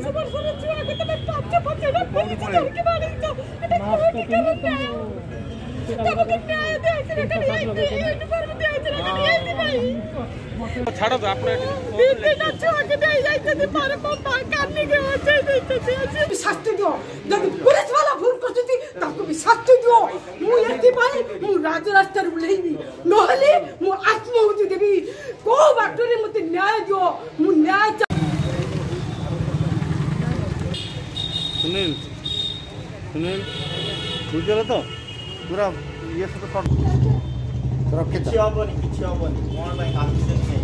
वर्षर छुआ के तमे 5-5 पुलिस धरके मारिছো এটা কোন ন্যায় তবে ন্যায় দেছে এটা ইউনিফর্ম দেছে এটা নিয়ে ভাই ছাড়ো তো আপনি এটা ছুয়া के दे যাইতে পারে বাবা কান্নি কে হচ্ছে দিতে শাস্তি দিও যদি পুলিশ वाला ভুল করছতি তাকে भी শাস্তি দিও মু এতি ভাই মু রাজরাস্তার বুলাইবি নহলে মু আত্মহুতি দেবি কো বাটরে মতে ন্যায় দিও মু ন্যায় सुनील सुनील बुझल तो पूरा ये सब कर रखे किछि हबनी कोन भाई एक्सीडेंट नहीं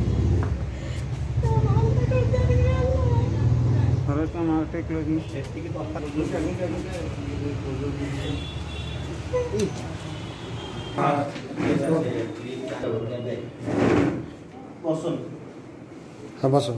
अरे तो मार टेक लगी सेफ्टी की तो हाँ बस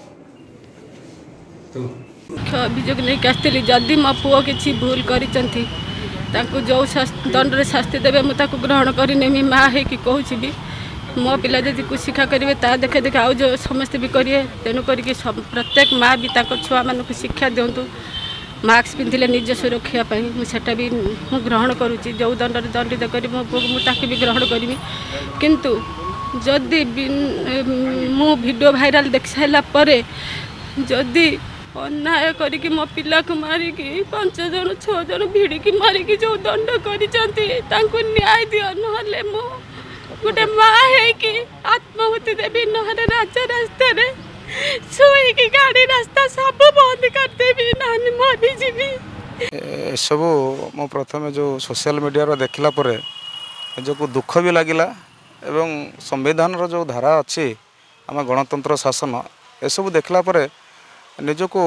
तो अभियोग नहीं आसती जदि मो पुओ किसी भूल कर जो दंड शास्ति देवे मुझे ग्रहण करनी माँ है कि कहूँ भी मो पिला जब कुछ शिक्षा करेंगे ता देखे देखे आउ जो समस्ते भी करेंगे तेणु करके प्रत्येक माँ भी छुआ मान शिक्षा दिंतु मास्क पिंधिले निज सुरक्षा मुझे भी मुझे ग्रहण करुँची जो दंड दंडित कर मो पुओ मुझे भी ग्रहण करी किंतु जदि मु वीडियो भाइराल देख सारापर जदि अन्याय करिकी मो पिला को मारिकी 5 जन 6 जन भिड़िकी मारिकी जो दंड कर न्याय दियो नहले मो गोटे माँ है कि आत्महुति देवी नहले राजा रास्ता रे सोई की गाड़ी रास्ता सब बंद कर देवी नानी मरी जीवी सब मो प्रथम जो सोशल मीडिया रो देखला परे जो दुख भी लगिला एवं संविधान रो जो धारा अच्छी आम गणतंत्र शासन ए सब देखला परे निजको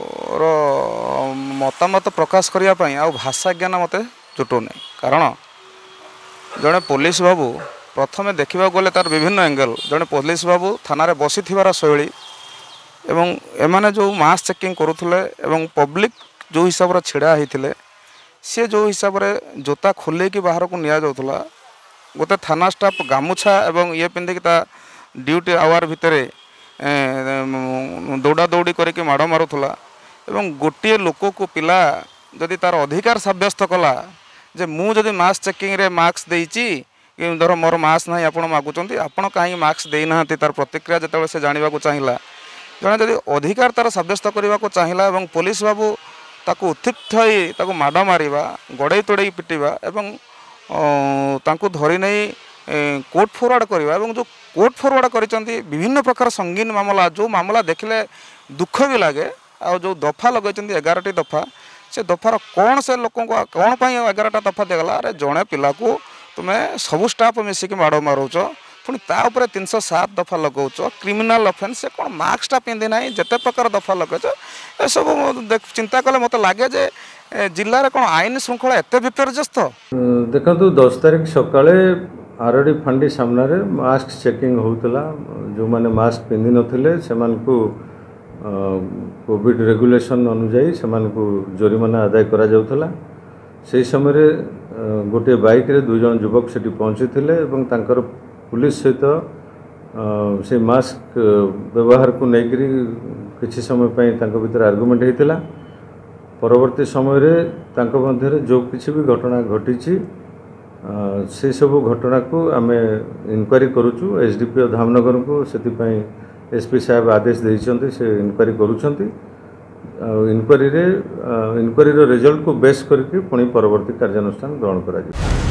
मतामत प्रकाश करने आ भाषा ज्ञान मत जुटुनी कारण जड़े पुलिस बाबू प्रथमे देखा गले तार विभिन्न एंगल जड़े पुलिस बाबू थाना रे बसी थिबार शैली एवं एमाने जो मास चेकिंग करुले एवं पब्लिक जो हिसाब से छिड़ा होते सी जो हिसाब से जोता खोल कि बाहर को निया जाउथला गोटे थाना स्टाफ गामुछा एवं ये पिंधिकी ता ड्यूटी आवर भितर दौड़ा दौड़ी करके माड़ मारूला एवं गोटे लोक को पिला जदि तार अधिकार सब्यस्त कला जे मु जदि मास्क चेकिंग रे मास्क देइची धर मोर मास्क ना आप मागुंट आपड़ कहीं मास्क देना तार प्रतिक्रिया जो से जानवा चाहिए जड़े जदि अधिकार तार सब्यस्त करने को चाहिए और पुलिस बाबू ताकू उत्थिप्त हो माड़ मारिबा गड़े तोड़े पिटिबा एवं तांकू धरी नहीं कोर्ट फरवर्ड करवा जो कोर्ट फरवर्ड कर विभिन्न प्रकार संगीन मामला जो मामला देखले दुख भी लगे आ जो दफा लगे 11टी दफा से दफार कौन से लोक कौन पर 11टा दफा दिगला अरे जड़े पिला को तुम्हें सबू स्टाफ मिसिक माड़ मारूच पुणी तापर 307 दफा लगाऊच क्रिमिनाल अफेन्स से कौन मास्कटा पिंधि ना जिते प्रकार दफा लगेच ए सब चिंता कले मत लगे जे जिले में कौन आईन श्रृंखला एत विपर्यस्त देखो 10 तारीख सकाळे आरडी फांडी सामने मास्क चेकिंग होता जो माने मास्क पिंधि नथिले सेमानकु कोविड रेगुलेशन अनुजाई सेमानकु जोरिमाना आदाय करा जाउथला से समय गोटे बाइक रे 2 जन युवक सेठी पहुंची थिले एवं तांकर पुलिस सहित से मास्क व्यवहार को लेकरी किछि समय पई तांको भीतर आर्गुमेंट हेतिला परवर्ती समय रे तांको मध्य जो किछि भी घटना घटिछि से सब घटना को आम इनक्वारी करुचु एसडीपीओ धामनगर को से एसपी साहब आदेश देइछन्ति से इनक्वारी करुछन्ति इनक्वारी रे इनक्वारी रो रिजल्ट को बेस करके पुणी परवर्ती कार्यानुष्ठान ग्रहण करा